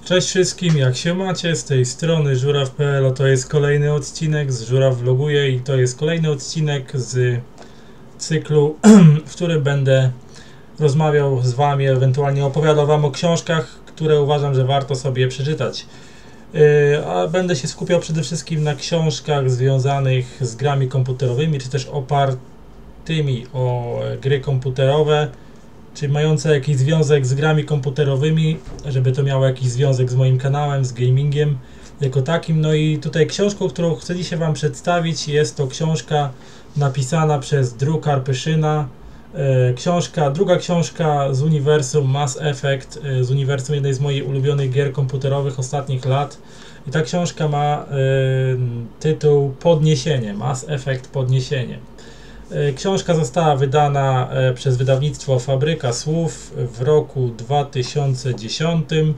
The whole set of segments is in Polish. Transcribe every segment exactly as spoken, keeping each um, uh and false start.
Cześć wszystkim, jak się macie? Z tej strony żuraw kropka p l, to jest kolejny odcinek z Żuraw Vloguje i to jest kolejny odcinek z cyklu, w którym będę rozmawiał z wami, ewentualnie opowiadał wam o książkach, które uważam, że warto sobie przeczytać. Yy, a będę się skupiał przede wszystkim na książkach związanych z grami komputerowymi, czy też opartymi o gry komputerowe, czy mające jakiś związek z grami komputerowymi, żeby to miało jakiś związek z moim kanałem, z gamingiem jako takim. No i tutaj książką, którą chcę dzisiaj wam przedstawić, jest to książka napisana przez Drew Karpyszyna. E, książka, druga książka z uniwersum Mass Effect, e, z uniwersum jednej z moich ulubionych gier komputerowych ostatnich lat. I ta książka ma e, tytuł Podniesienie, Mass Effect Podniesienie. Książka została wydana przez wydawnictwo Fabryka Słów w roku dwa tysiące dziesiątym.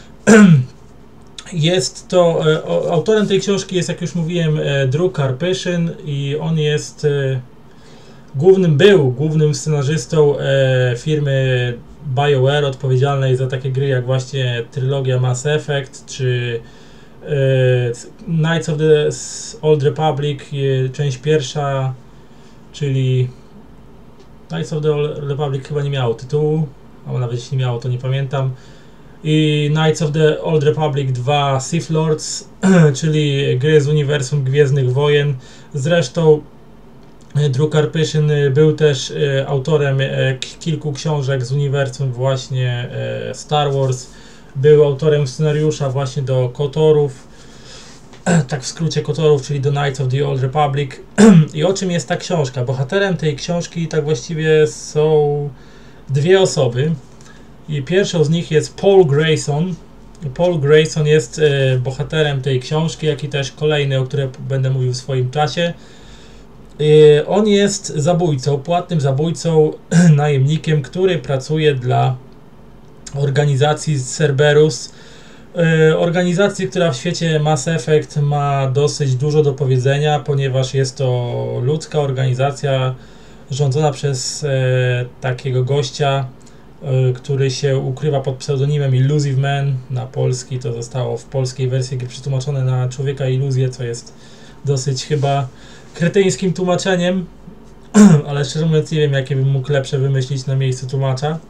Jest to, autorem tej książki jest, jak już mówiłem, Drew Karpyszyn i on jest głównym, był głównym scenarzystą firmy BioWare, odpowiedzialnej za takie gry jak właśnie trylogia Mass Effect czy Knights of the Old Republic, część pierwsza, czyli Knights of the Old Republic chyba nie miało tytułu, albo nawet jeśli miało, to nie pamiętam. I Knights of the Old Republic dwa Sith Lords, czyli gry z uniwersum Gwiezdnych Wojen. Zresztą Drew Karpyszyn był też autorem kilku książek z uniwersum właśnie Star Wars. Był autorem scenariusza właśnie do KOTORów, tak w skrócie KOTORów, czyli do Knights of the Old Republic. I o czym jest ta książka? Bohaterem tej książki tak właściwie są dwie osoby. I pierwszą z nich jest Paul Grayson. Paul Grayson jest e, bohaterem tej książki, jak i też kolejny, o którym będę mówił w swoim czasie. E, on jest zabójcą, płatnym zabójcą, najemnikiem, który pracuje dla organizacji Cerberus. Organizacji, która w świecie Mass Effect ma dosyć dużo do powiedzenia, ponieważ jest to ludzka organizacja rządzona przez e, takiego gościa, e, który się ukrywa pod pseudonimem Illusive Man. Na polski to zostało w polskiej wersji gry przetłumaczone na Człowieka Iluzję, co jest dosyć chyba kretyńskim tłumaczeniem, ale szczerze mówiąc nie wiem, jakie bym mógł lepsze wymyślić na miejscu tłumacza.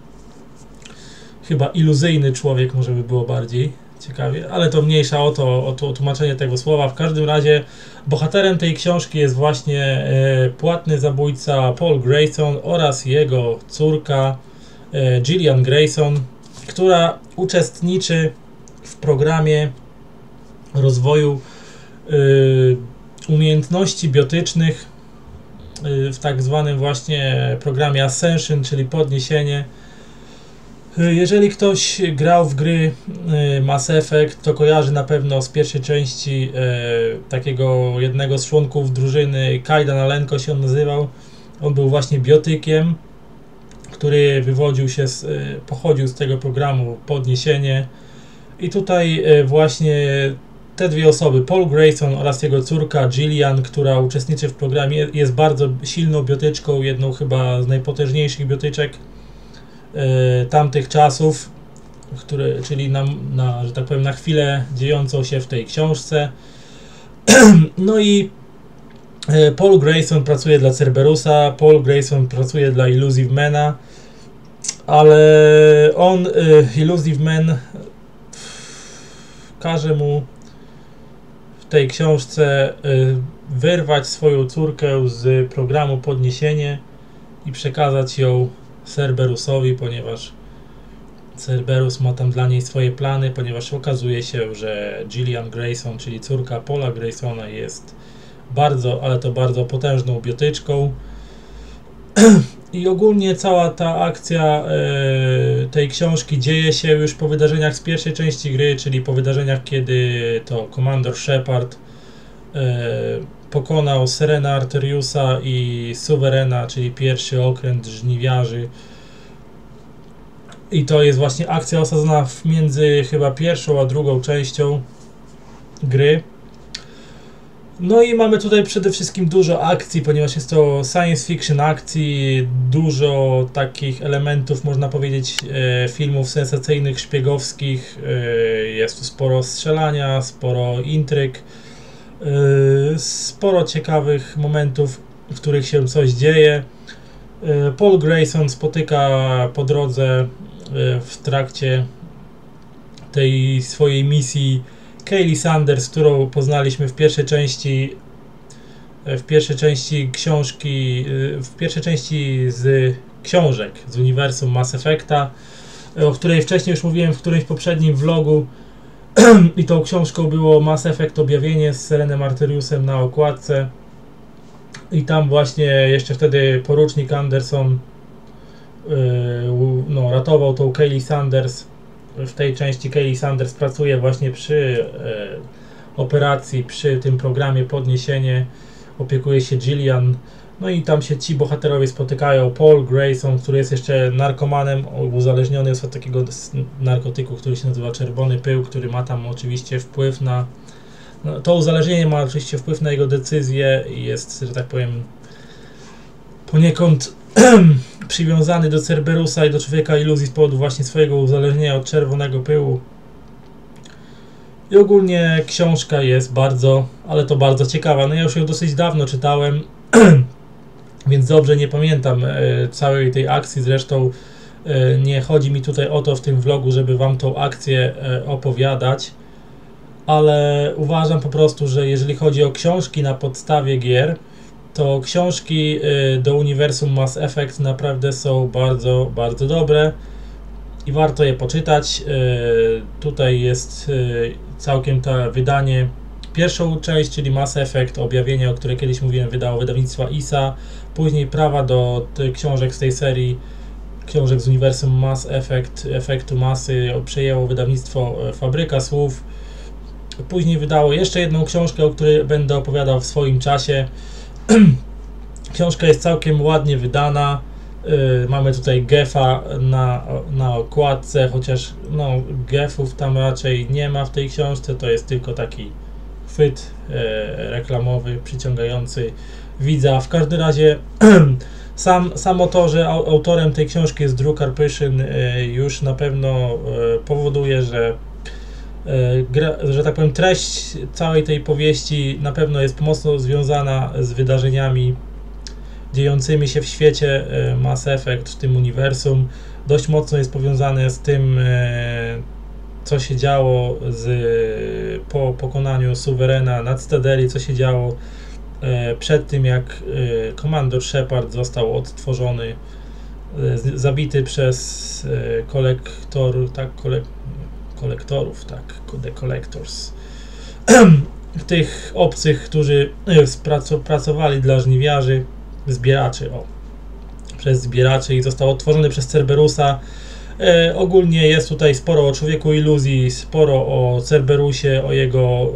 Chyba iluzyjny człowiek może by było bardziej ciekawie, ale to mniejsza o to, o to o tłumaczenie tego słowa. W każdym razie bohaterem tej książki jest właśnie e, płatny zabójca Paul Grayson oraz jego córka e, Gillian Grayson, która uczestniczy w programie rozwoju e, umiejętności biotycznych e, w tak zwanym właśnie programie Ascension, czyli podniesienie. Jeżeli ktoś grał w gry Mass Effect, to kojarzy na pewno z pierwszej części e, takiego jednego z członków drużyny, Kaidan Alenko się on nazywał. On był właśnie biotykiem, który wywodził się z, e, pochodził z tego programu Podniesienie. I tutaj e, właśnie te dwie osoby, Paul Grayson oraz jego córka Gillian, która uczestniczy w programie, jest bardzo silną biotyczką, jedną chyba z najpotężniejszych biotyczek tamtych czasów, które, czyli na, na, że tak powiem, na chwilę dziejącą się w tej książce. No i Paul Grayson pracuje dla Cerberusa, Paul Grayson pracuje dla Illusive Mana, ale on, Illusive Man, każe mu w tej książce wyrwać swoją córkę z programu Podniesienie i przekazać ją Cerberusowi, ponieważ Cerberus ma tam dla niej swoje plany, ponieważ okazuje się, że Gillian Grayson, czyli córka Paula Graysona, jest bardzo, ale to bardzo potężną biotyczką. I ogólnie cała ta akcja e, tej książki dzieje się już po wydarzeniach z pierwszej części gry, czyli po wydarzeniach, kiedy to Commander Shepard e, pokonał Serena Artoriusa i Suwerena, czyli pierwszy okręt żniwiarzy. I to jest właśnie akcja osadzona między chyba pierwszą a drugą częścią gry. No i mamy tutaj przede wszystkim dużo akcji, ponieważ jest to science fiction akcji, dużo takich elementów, można powiedzieć, e, filmów sensacyjnych, szpiegowskich, e, jest tu sporo strzelania, sporo intryg, e, sporo ciekawych momentów, w których się coś dzieje. E, Paul Grayson spotyka po drodze e, w trakcie tej swojej misji Kaylee Sanders, którą poznaliśmy w pierwszej części w pierwszej części książki, w pierwszej części z książek z uniwersum Mass Effecta, o której wcześniej już mówiłem w którymś poprzednim vlogu i tą książką było Mass Effect Objawienie z Serenem Arteriusem na okładce i tam właśnie jeszcze wtedy porucznik Anderson yy, no, ratował tą Kaylee Sanders. W tej części Kaylee Sanders pracuje właśnie przy e, operacji, przy tym programie Podniesienie, opiekuje się Jillian, no i tam się ci bohaterowie spotykają. Paul Grayson, który jest jeszcze narkomanem, uzależniony jest od takiego narkotyku, który się nazywa czerwony pył, który ma tam oczywiście wpływ na, no, to uzależnienie ma oczywiście wpływ na jego decyzje i jest, że tak powiem, poniekąd przywiązany do Cerberusa i do Człowieka Iluzji z powodu właśnie swojego uzależnienia od czerwonego pyłu. I ogólnie książka jest bardzo, ale to bardzo ciekawa. No ja już ją dosyć dawno czytałem, więc dobrze nie pamiętam e, całej tej akcji. Zresztą e, nie chodzi mi tutaj o to w tym vlogu, żeby wam tą akcję e, opowiadać, ale uważam po prostu, że jeżeli chodzi o książki na podstawie gier, to książki do uniwersum Mass Effect naprawdę są bardzo, bardzo dobre i warto je poczytać. Tutaj jest całkiem to wydanie, pierwszą część, czyli Mass Effect Objawienie, o której kiedyś mówiłem, wydało wydawnictwa I S A. Później prawa do książek z tej serii, książek z uniwersum Mass Effect, Efektu Masy, przejęło wydawnictwo Fabryka Słów. Później wydało jeszcze jedną książkę, o której będę opowiadał w swoim czasie. Książka jest całkiem ładnie wydana. Yy, mamy tutaj gefa na, na okładce, chociaż no, gefów tam raczej nie ma w tej książce, to jest tylko taki chwyt yy, reklamowy przyciągający widza. W każdym razie sam, samo to, że autorem tej książki jest Drew Karpyszyn, yy, już na pewno yy, powoduje, że Gra, że tak powiem, treść całej tej powieści na pewno jest mocno związana z wydarzeniami dziejącymi się w świecie Mass Effect, w tym uniwersum. Dość mocno jest powiązane z tym, co się działo z, po pokonaniu suwerena na Cytadeli, co się działo przed tym, jak komandor Shepard został odtworzony, zabity przez kolektor, tak, kolek, kolektorów, tak, The Collectors, tych obcych, którzy pracowali dla żniwiarzy, zbieraczy, o, przez zbieraczy i został odtworzony przez Cerberusa. E, ogólnie jest tutaj sporo o Człowieku Iluzji, sporo o Cerberusie, o jego e,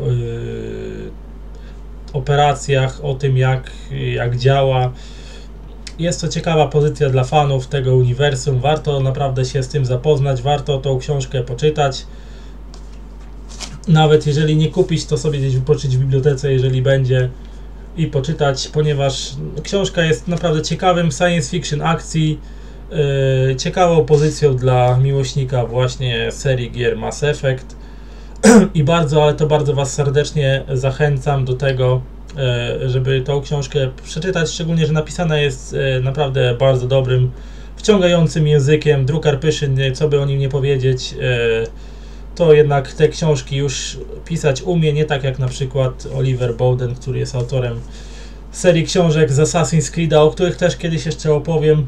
operacjach, o tym jak, jak działa. Jest to ciekawa pozycja dla fanów tego uniwersum, warto naprawdę się z tym zapoznać, warto tą książkę poczytać. Nawet jeżeli nie kupić, to sobie gdzieś wypożyczyć w bibliotece, jeżeli będzie, i poczytać, ponieważ książka jest naprawdę ciekawym science fiction akcji, yy, ciekawą pozycją dla miłośnika właśnie serii gier Mass Effect i bardzo, ale to bardzo was serdecznie zachęcam do tego, żeby tą książkę przeczytać, szczególnie, że napisana jest naprawdę bardzo dobrym, wciągającym językiem. Drew Karpyszyn, co by o nim nie powiedzieć, to jednak te książki już pisać umie, nie tak jak na przykład Oliver Bowden, który jest autorem serii książek z Assassin's Creed'a, o których też kiedyś jeszcze opowiem.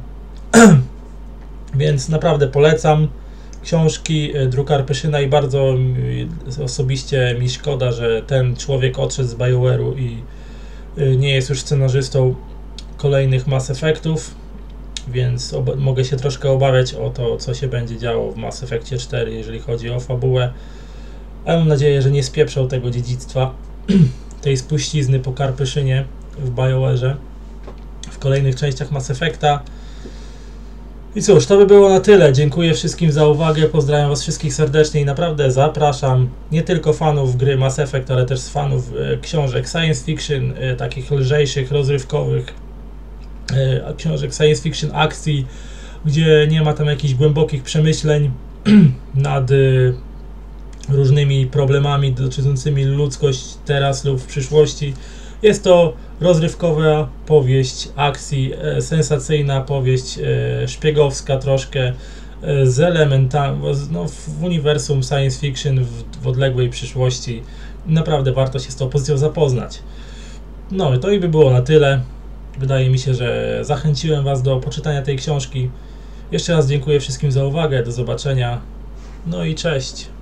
Więc naprawdę polecam książki Drew Karpyszyna i bardzo osobiście mi szkoda, że ten człowiek odszedł z BioWare'u i nie jest już scenarzystą kolejnych Mass Effectów, więc mogę się troszkę obawiać o to, co się będzie działo w Mass Effectie cztery, jeżeli chodzi o fabułę. Ale mam nadzieję, że nie spieprzą tego dziedzictwa, tej spuścizny po Karpyszynie w BioWare'ze w kolejnych częściach Mass Effecta. I cóż, to by było na tyle. Dziękuję wszystkim za uwagę, pozdrawiam was wszystkich serdecznie i naprawdę zapraszam nie tylko fanów gry Mass Effect, ale też fanów e, książek science fiction, e, takich lżejszych, rozrywkowych, e, książek science fiction akcji, gdzie nie ma tam jakichś głębokich przemyśleń nad e, różnymi problemami dotyczącymi ludzkość teraz lub w przyszłości. Jest to rozrywkowa powieść akcji, e, sensacyjna powieść e, szpiegowska troszkę, e, z elementami, no, w uniwersum science fiction w, w odległej przyszłości. Naprawdę warto się z tą pozycją zapoznać. No i to i by było na tyle. Wydaje mi się, że zachęciłem was do poczytania tej książki. Jeszcze raz dziękuję wszystkim za uwagę, do zobaczenia. No i cześć.